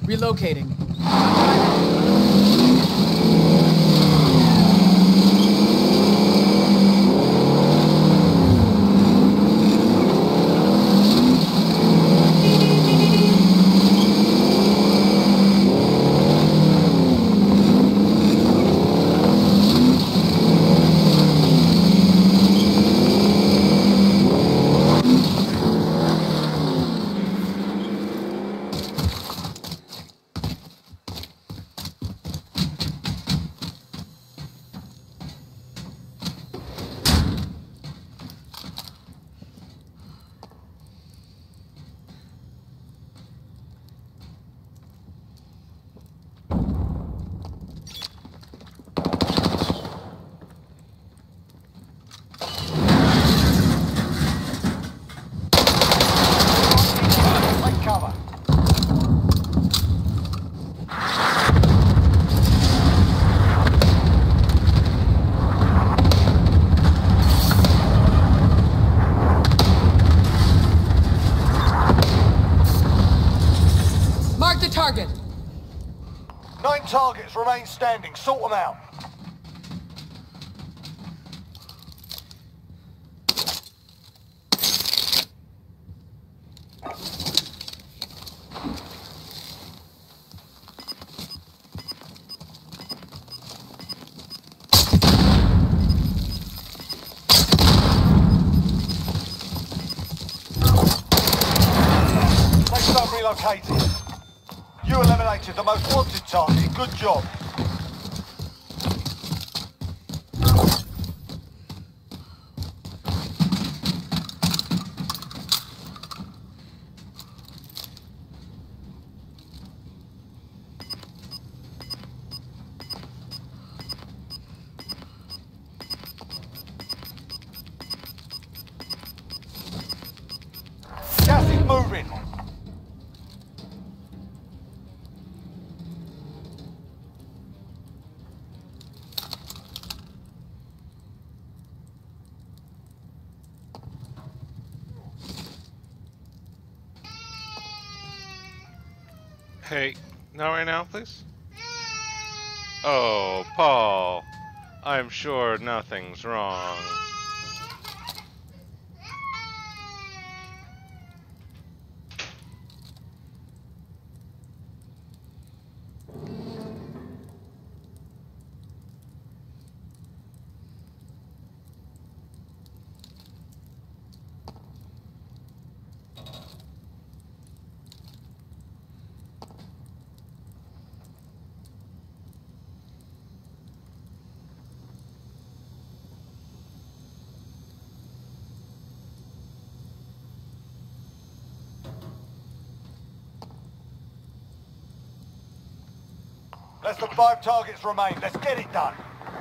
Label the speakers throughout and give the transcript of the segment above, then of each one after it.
Speaker 1: Relocating. Mark the target.
Speaker 2: 9 targets remain standing. Sort them out. Safe zone relocated. You eliminated the most wanted target. Good job. Gas is moving.
Speaker 3: Hey, not right now, please? Oh, Paul. I'm sure nothing's wrong.
Speaker 2: Less than 5 targets remain. Let's get it done.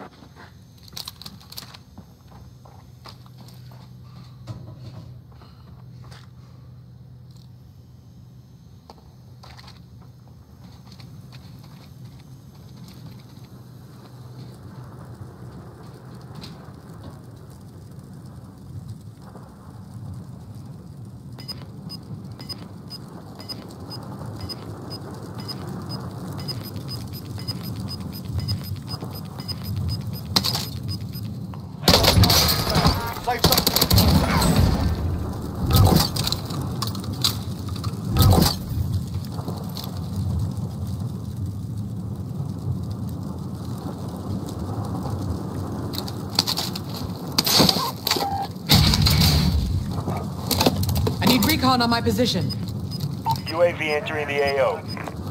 Speaker 2: Safe zone.
Speaker 1: I need recon on my position.
Speaker 2: UAV entering the AO.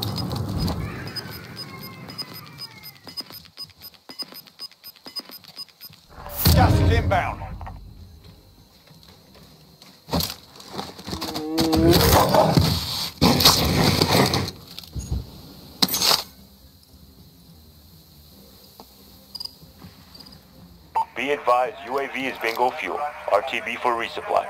Speaker 2: Gas is inbound. Be advised, UAV is bingo fuel. RTB for resupply.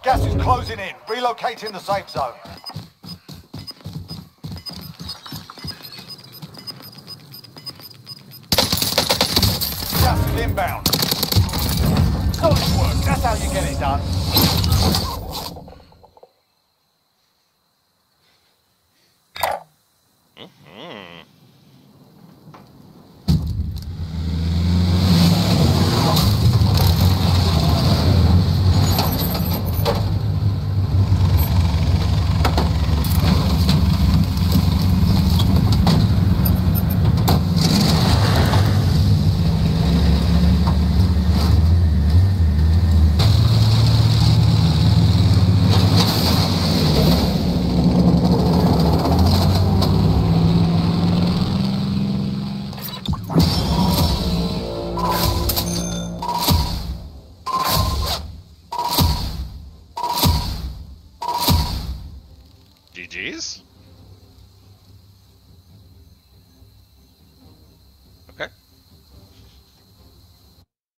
Speaker 2: Gas is closing in. Relocating the safe zone. Gas is inbound. Solid work. That's how you get it done.
Speaker 3: GG's?